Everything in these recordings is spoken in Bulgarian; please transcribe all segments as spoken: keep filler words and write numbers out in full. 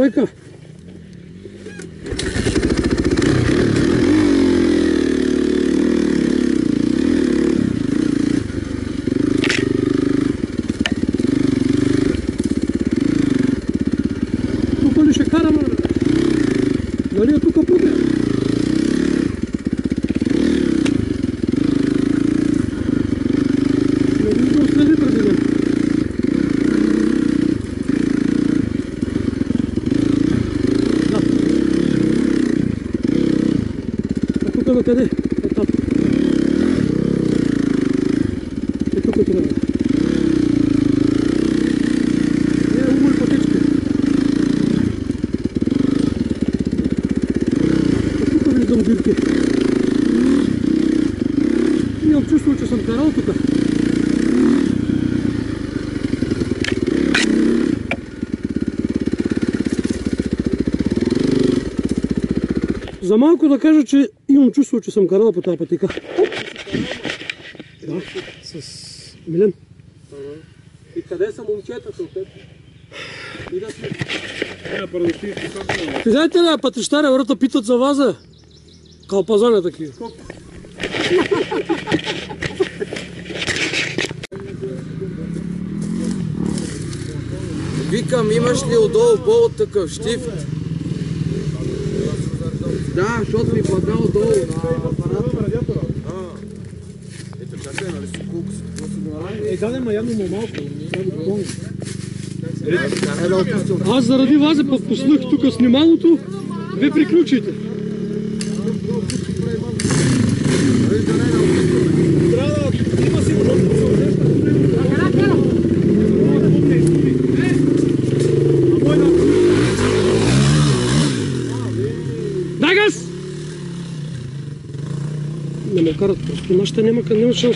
Така. Тук ли ще караме? Дали е тук пътя? Не виждам следи преди мен. На къде? От там. И тук трябва. Не, умой пътечки. А тук виждам дирки. Имам чувство, че съм карал тук. За малко да кажа, че имам чувство, че съм карал по тази пътека. Да, с Милен. И къде са момчетата от теб? И да си... Ти знаете ли, пътищаря врата питат за ваза? Калпазане такива. Викам, имаш ли отдолу болт такъв щифт? Да, защото ми падна отдолу на апарата. Ето, чакай, нали си колко си, какво си го направи? Е, да, ма явно му малко. Аз заради ваза пуснах тук снималото, вие приключите. Трябва да има сигурност да се усеща. Дай газ! Не ме карат, просто нашите няма, няма шанс.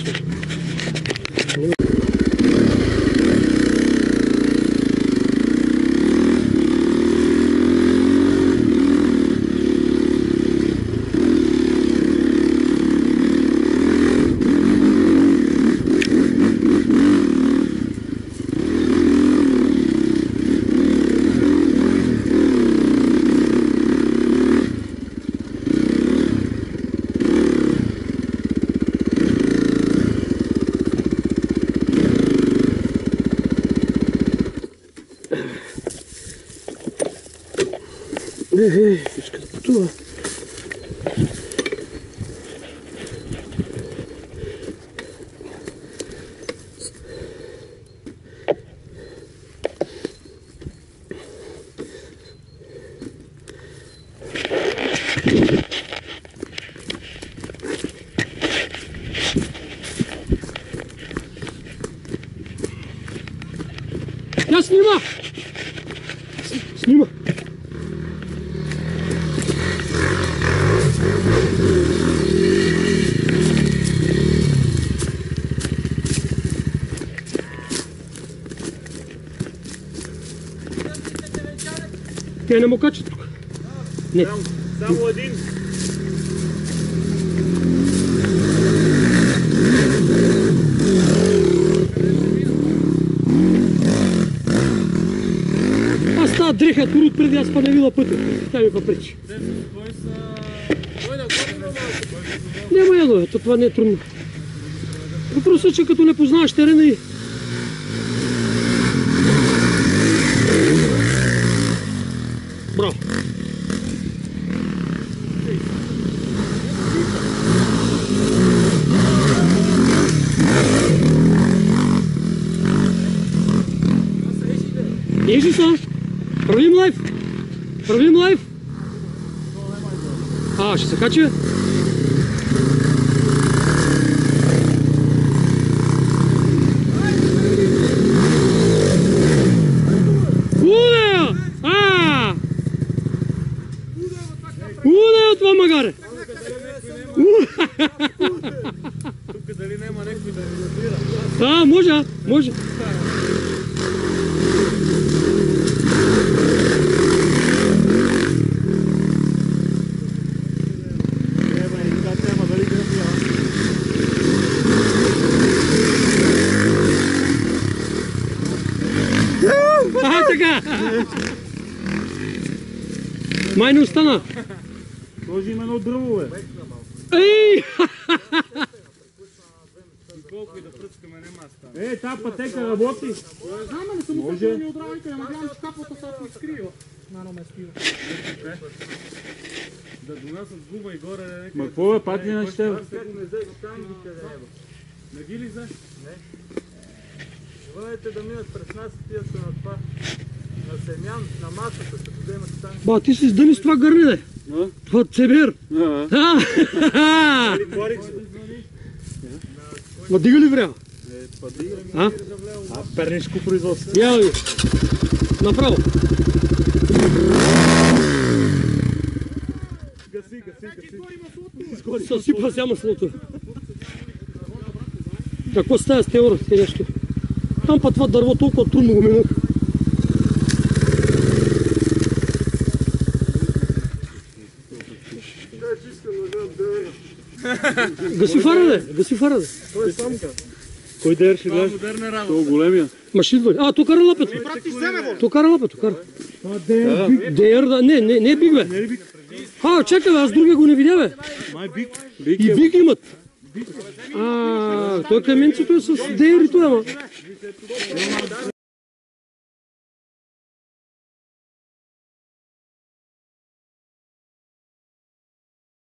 Е, е, иска да пътува. Я снима! Снима! Тя не му кача тук. Не. Само един. Аз става дреха турут преди аз па не вила пътя. Тя ми попречи. Няма едно, ето това не е трудно. Въпросът е, че като не познаваш терена и... Браво! Ежи са! Правим лайф! Правим лайф! А, ще се качи? Удео! А! Удео това магаре! Тук дали няма някой да регулира? А, може, може. А, така! Май не остана. Сложи им едно дърво, бе. Ей! Колко и да пръскаме, нема стане. Е, тази пътека работи. Знам, не съм Може. ми от работа, ама гледам, че капата са се изкрива. Нано ме скрива. Да донасят губа и горе. Ма какво е, пак ли на ще? Не ги ли знаеш? Бъдете да минат през нас и тия са на това, на семян, на масата, като вземат там. Ба, ти си издъни с това гърне, това цебер. Ма дига ли вря? А? А, пернишко производство. Я ви. Направо. Гаси, гаси, гаси. Съсипа се маслото. Какво става с теора, те нещо? Там па това дърво толкова трудно го минах. Гаси фара, де! Гаси фара, де! Кой дер ще гледаш? Това големия. Машин а, то кара лапето. То кара лапето, кара. Дейър, да, не, не, не е биг, бе. А, чакай, аз другия го не видя, бе. Май бик. И биг имат. А, той каменцето е с дейър и това, ама.